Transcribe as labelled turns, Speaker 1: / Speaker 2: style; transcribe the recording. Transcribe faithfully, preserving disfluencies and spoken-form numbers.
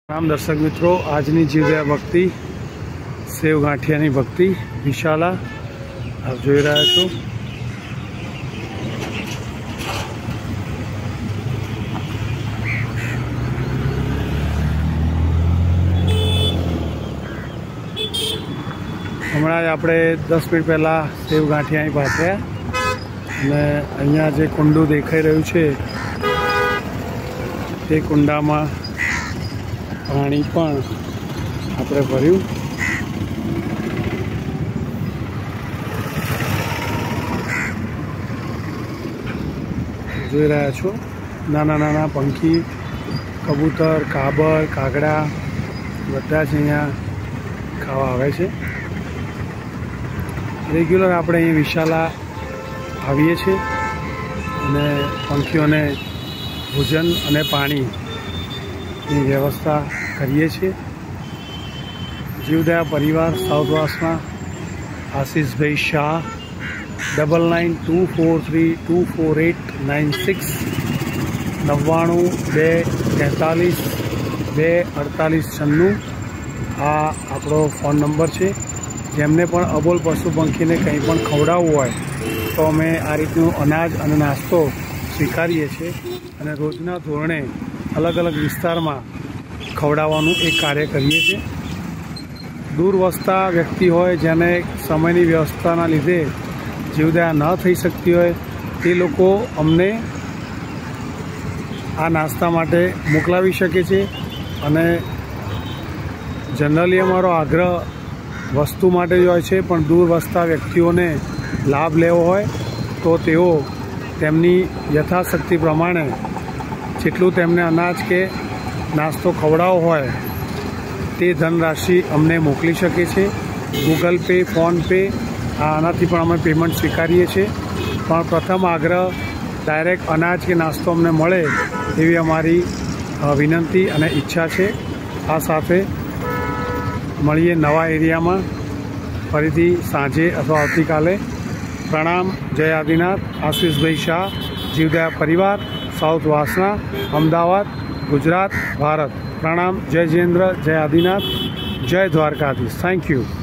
Speaker 1: राम दर्शक मित्रों, आजनी जीवदया भक्ति सेव गांठियानी भक्ति विशाला आप જોઈ રહ્યા છો। હમણાં જ આપણે દસ મિનિટ પહેલાં સેવ ગાંઠિયાની પાસે અને અહીંયા જે કુંડું દેખાઈ રહ્યું છે તે કુંડામાં પાણી પણ આપણે ભર્યું। જોઈ રહ્યા છો નાના નાના પંખી, કબૂતર, કાબર, કાગડા બધા જ અહીંયા ખાવા આવે છે। રેગ્યુલર આપણે અહીં વિશાલા આવીએ છીએ અને પંખીઓને ભોજન અને પાણીની વ્યવસ્થા કરીએ છીએ। જીવદયા પરિવાર સાઉથવાસના આશીષભાઈ Shah double nine two four three two four eight nine six નવ્વાણું બે તેતાલીસ બે અડતાલીસ છન્નું આ આપણો ફોન નંબર છે। જેમને પણ અબોલ પશુ પંખીને કંઈ પણ ખવડાવવું હોય તો અમે આ રીતનું અનાજ અને નાસ્તો સ્વીકારીએ છીએ અને રોજના ધોરણે અલગ અલગ વિસ્તારમાં ખવડાવવાનું એક કાર્ય કરીએ છીએ। દૂર વસતા વ્યક્તિ હોય જેને સમયની વ્યવસ્થાના લીધે જીવદયા ન થઈ શકતી હોય તે લોકો અમને આ નાસ્તા માટે મોકલાવી શકે છે અને જનરલી અમારો આગ્રહ વસ્તુ માટે જ હોય છે, પણ દૂર વસતા વ્યક્તિઓને લાભ લેવો હોય તો તેઓ તેમની યથાશક્તિ પ્રમાણે જેટલું તેમને અનાજ કે નાસ્તો ખવડાવવો હોય તે ધનરાશિ અમને મોકલી શકે છે। ગૂગલ પે, ફોનપે આનાથી પણ અમે પેમેન્ટ સ્વીકારીએ છીએ, પણ પ્રથમ આગ્રહ ડાયરેક્ટ અનાજ કે નાસ્તો અમને મળે એવી અમારી વિનંતી અને ઈચ્છા છે। આ સાથે મળીએ નવા એરિયામાં ફરીથી સાંજે અથવા આવતીકાલે। પ્રણામ, જય આદિનાથ। આશીષભાઈ શાહ, જીવદયા પરિવાર, સાઉથ વાસના, અમદાવાદ, ગુજરાત, ભારત। પ્રણામ, જય જયેન્દ્ર, જય આદિનાથ, જય દ્વારકાધીશ। Thank you.